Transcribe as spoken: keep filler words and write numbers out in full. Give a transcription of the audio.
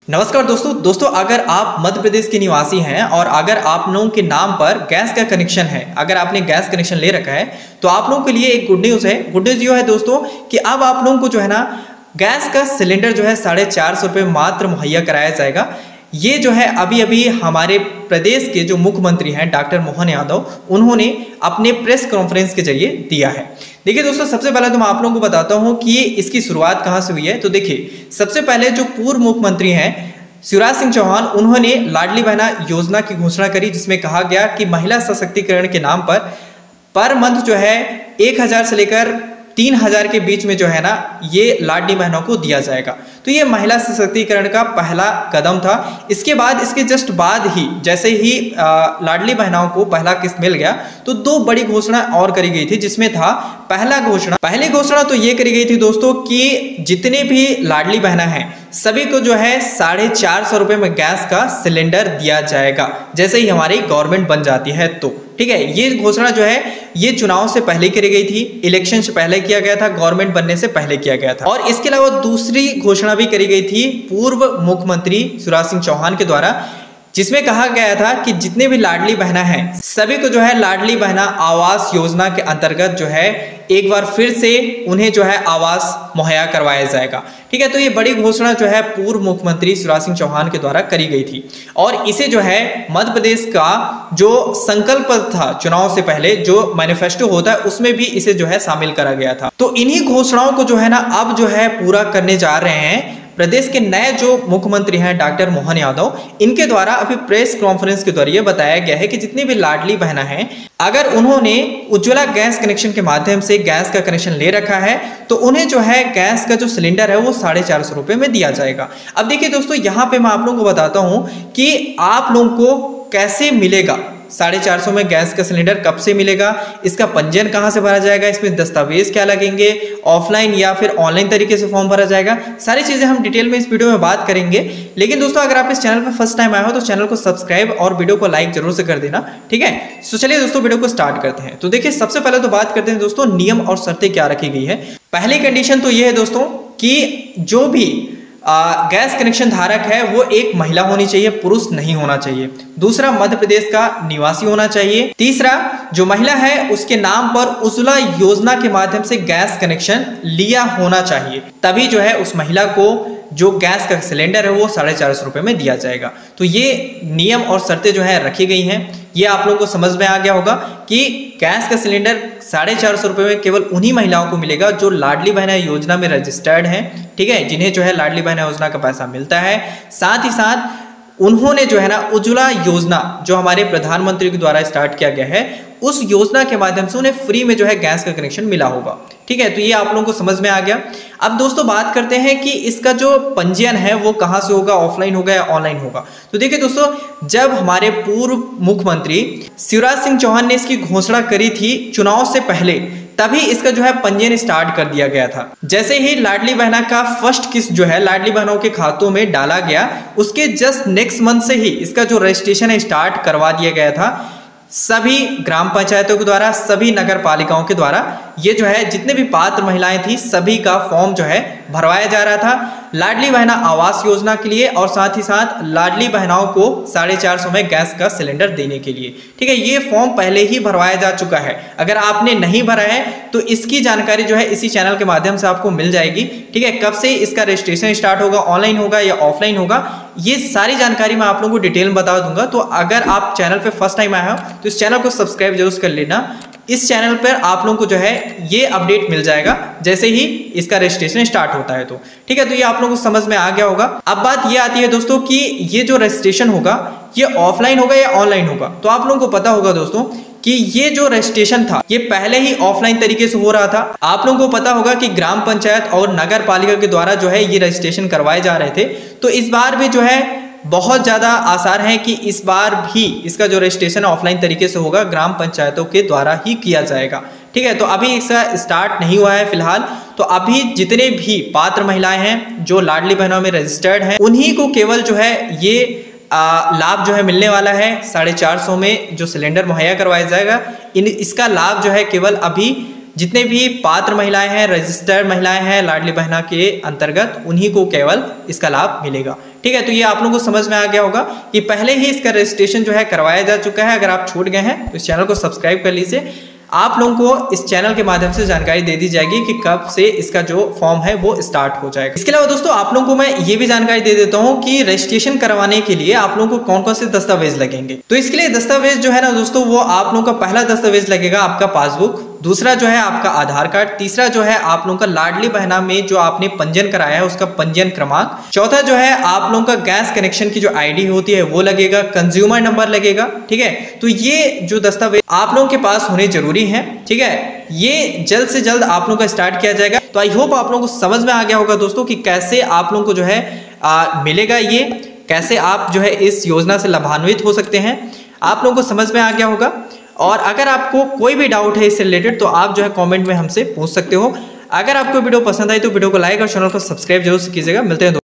नमस्कार दोस्तों दोस्तों अगर आप मध्य प्रदेश के निवासी हैं और अगर आप लोगों के नाम पर गैस का कनेक्शन है, अगर आपने गैस कनेक्शन ले रखा है तो आप लोगों के लिए एक गुड न्यूज़ है। गुड न्यूज़ ये है दोस्तों कि अब आप लोगों को जो है ना गैस का सिलेंडर जो है साढ़े चार सौ रुपये मात्र मुहैया कराया जाएगा। ये जो है अभी अभी हमारे प्रदेश के जो मुख्यमंत्री हैं डॉक्टर मोहन यादव, उन्होंने अपने प्रेस कॉन्फ्रेंस के जरिए दिया है। देखिए दोस्तों, सबसे पहले तो मैं आप लोगों को बताता हूं कि इसकी शुरुआत कहां से हुई है। तो देखिए, सबसे पहले जो पूर्व मुख्यमंत्री हैं शिवराज सिंह चौहान, उन्होंने लाडली बहना योजना की घोषणा करी, जिसमें कहा गया कि महिला सशक्तिकरण के नाम पर पर मंथ जो है एक हजार से लेकर तीन हजार के बीच में जो है ना ये लाडली बहनों को दिया जाएगा। तो ये महिला सशक्तिकरण का पहला कदम था। इसके बाद इसके जस्ट बाद ही जैसे ही आ, लाडली बहनों को पहला किस्त मिल गया तो दो बड़ी घोषणा और करी गई थी, जिसमें था पहला घोषणा पहली घोषणा तो ये करी गई थी दोस्तों कि जितने भी लाडली बहना हैं सभी को जो है साढ़े चार सौ रुपये में गैस का सिलेंडर दिया जाएगा जैसे ही हमारी गवर्नमेंट बन जाती है। तो ठीक है, ये घोषणा जो है ये चुनाव से पहले करी गई थी, इलेक्शन से पहले किया गया था, गवर्नमेंट बनने से पहले किया गया था। और इसके अलावा दूसरी घोषणा भी करी गई थी पूर्व मुख्यमंत्री शिवराज सिंह चौहान के द्वारा, जिसमें कहा गया था कि जितने भी लाडली बहना हैं सभी को जो है लाडली बहना आवास योजना के अंतर्गत जो है एक बार फिर से उन्हें जो है आवास मुहैया करवाया जाएगा। ठीक है, तो ये बड़ी घोषणा जो है पूर्व मुख्यमंत्री शिवराज सिंह चौहान के द्वारा करी गई थी और इसे जो है मध्य प्रदेश का जो संकल्प था चुनाव से पहले, जो मैनिफेस्टो होता है, उसमें भी इसे जो है शामिल करा गया था। तो इन्हीं घोषणाओं को जो है ना अब जो है पूरा करने जा रहे हैं प्रदेश के नए जो मुख्यमंत्री हैं डॉक्टर मोहन यादव। इनके द्वारा अभी प्रेस कॉन्फ्रेंस के जरिए बताया गया है कि जितनी भी लाडली बहना हैं अगर उन्होंने उज्ज्वला गैस कनेक्शन के माध्यम से गैस का कनेक्शन ले रखा है तो उन्हें जो है गैस का जो सिलेंडर है वो साढ़े चार सौ रुपये में दिया जाएगा। अब देखिए दोस्तों, यहाँ पे मैं आप लोगों को बताता हूँ कि आप लोगों को कैसे मिलेगा साढ़े चार सौ में गैस का सिलेंडर, कब से मिलेगा, इसका पंजीयन कहाँ से भरा जाएगा, इसमें दस्तावेज क्या लगेंगे, ऑफलाइन या फिर ऑनलाइन तरीके से फॉर्म भरा जाएगा, सारी चीजें हम डिटेल में इस वीडियो में बात करेंगे। लेकिन दोस्तों, अगर आप इस चैनल पर फर्स्ट टाइम आए हो तो चैनल को सब्सक्राइब और वीडियो को लाइक जरूर से कर देना। ठीक है, तो चलिए दोस्तों वीडियो को स्टार्ट करते हैं। तो देखिए, सबसे पहले तो बात करते हैं दोस्तों नियम और शर्तें क्या रखी गई है। पहली कंडीशन तो यह है दोस्तों कि जो भी आ, गैस कनेक्शन धारक है वो एक महिला होनी चाहिए, पुरुष नहीं होना चाहिए। दूसरा, मध्य प्रदेश का निवासी होना चाहिए। तीसरा, जो महिला है उसके नाम पर उज्ज्वला योजना के माध्यम से गैस कनेक्शन लिया होना चाहिए, तभी जो है उस महिला को जो गैस का सिलेंडर है वो साढ़े चार सौ रुपये में दिया जाएगा। तो ये नियम और शर्तें जो है रखी गई हैं। ये आप लोगों को समझ में आ गया होगा कि गैस का सिलेंडर साढ़े चार सौ रुपये में केवल उन्हीं महिलाओं को मिलेगा जो लाडली बहना योजना में रजिस्टर्ड हैं। ठीक है, जिन्हें जो है लाडली बहना योजना का पैसा मिलता है। साथ ही साथ उन्होंने जो है ना उज्ज्वला योजना जो हमारे प्रधानमंत्री के द्वारा स्टार्ट किया गया है उस योजना के माध्यम से उन्हें फ्री में जो है गैस का कनेक्शन मिला होगा। ठीक है, तो ये आप लोगों को समझ में आ गया। अब दोस्तों बात करते हैं कि इसका जो पंजीयन है वो कहाँ से होगा, ऑफलाइन होगा या ऑनलाइन होगा। तो देखिए दोस्तों, जब हमारे पूर्व मुख्यमंत्री शिवराज सिंह चौहान ने इसकी घोषणा करी थी चुनाव से पहले, तभी इसका जो है पंजीयन स्टार्ट कर दिया गया था। जैसे ही लाडली बहना का फर्स्ट किस्त जो है लाडली बहनों के खातों में डाला गया, उसके जस्ट नेक्स्ट मंथ से ही इसका जो रजिस्ट्रेशन है स्टार्ट करवा दिया गया था। सभी ग्राम पंचायतों के द्वारा, सभी नगर पालिकाओं के द्वारा ये जो है जितने भी पात्र महिलाएं थी सभी का फॉर्म जो है भरवाया जा रहा था लाडली बहना आवास योजना के लिए और साथ ही साथ लाडली बहनाओं को साढ़े चार सौ में गैस का सिलेंडर देने के लिए। ठीक है, ये फॉर्म पहले ही भरवाया जा चुका है। अगर आपने नहीं भरा है तो इसकी जानकारी जो है इसी चैनल के माध्यम से आपको मिल जाएगी। ठीक है, कब से इसका रजिस्ट्रेशन स्टार्ट होगा, ऑनलाइन होगा या ऑफलाइन होगा, ये सारी जानकारी मैं आप लोगों को डिटेल में बता दूंगा। तो अगर आप चैनल पर फर्स्ट टाइम आए हो तो इस चैनल को सब्सक्राइब जरूर कर लेना। इस चैनल पर आप लोगों को जो है ये अपडेट मिल जाएगा जैसे ही इसका रजिस्ट्रेशन स्टार्ट होता है। तो ठीक है, तो ये आप लोगों को समझ में आ गया होगा। अब बात ये आती है दोस्तों कि ये जो रजिस्ट्रेशन होगा ये ऑफलाइन होगा या ऑनलाइन होगा। तो आप लोगों को पता होगा दोस्तों कि ये जो रजिस्ट्रेशन था ये पहले ही ऑफलाइन तरीके से हो रहा था। आप लोगों को पता होगा कि ग्राम पंचायत और नगर पालिका के द्वारा जो है ये रजिस्ट्रेशन करवाए जा रहे थे। तो इस बार भी जो है बहुत ज़्यादा आसार है कि इस बार भी इसका जो रजिस्ट्रेशन ऑफलाइन तरीके से होगा, ग्राम पंचायतों के द्वारा ही किया जाएगा। ठीक है, तो अभी इसका स्टार्ट नहीं हुआ है फिलहाल। तो अभी जितने भी पात्र महिलाएं हैं जो लाडली बहनों में रजिस्टर्ड हैं उन्हीं को केवल जो है ये आ, लाभ जो है मिलने वाला है। साढ़े चार सौ में जो सिलेंडर मुहैया करवाया जाएगा, इन इसका लाभ जो है केवल अभी जितने भी पात्र महिलाएं हैं, रजिस्टर्ड महिलाएं हैं लाडली बहना के अंतर्गत, उन्हीं को केवल इसका लाभ मिलेगा। ठीक है, तो ये आप लोगों को समझ में आ गया होगा कि पहले ही इसका रजिस्ट्रेशन जो है करवाया जा चुका है। अगर आप छूट गए हैं तो इस चैनल को सब्सक्राइब कर लीजिए। आप लोगों को इस चैनल के माध्यम से जानकारी दे दी जाएगी कि कब से इसका जो फॉर्म है वो स्टार्ट हो जाएगा। इसके अलावा दोस्तों आप लोगों को मैं ये भी जानकारी दे देता हूं कि रजिस्ट्रेशन करवाने के लिए आप लोगों को कौन कौन से दस्तावेज लगेंगे। तो इसके लिए दस्तावेज जो है ना दोस्तों, वो आप लोगों का पहला दस्तावेज लगेगा आपका पासबुक, दूसरा जो है आपका आधार कार्ड, तीसरा जो है आप लोगों का लाडली बहना में जो आपने पंजीयन कराया है उसका पंजीयन क्रमांक, चौथा जो है आप लोगों का गैस कनेक्शन की जो आईडी होती है वो लगेगा, कंज्यूमर नंबर लगेगा। ठीक है, तो ये जो दस्तावेज आप लोगों के पास होने जरूरी है। ठीक है, ये जल्द से जल्द आप लोगों का स्टार्ट किया जाएगा। तो आई होप आप लोगों को समझ में आ गया होगा दोस्तों कि कैसे आप लोगों को जो है आ, मिलेगा, ये कैसे आप जो है इस योजना से लाभान्वित हो सकते हैं, आप लोगों को समझ में आ गया होगा। और अगर आपको कोई भी डाउट है इससे रिलेटेड तो आप जो है कमेंट में हमसे पूछ सकते हो। अगर आपको वीडियो पसंद आई तो वीडियो को लाइक और चैनल को सब्सक्राइब जरूर कीजिएगा। मिलते हैं।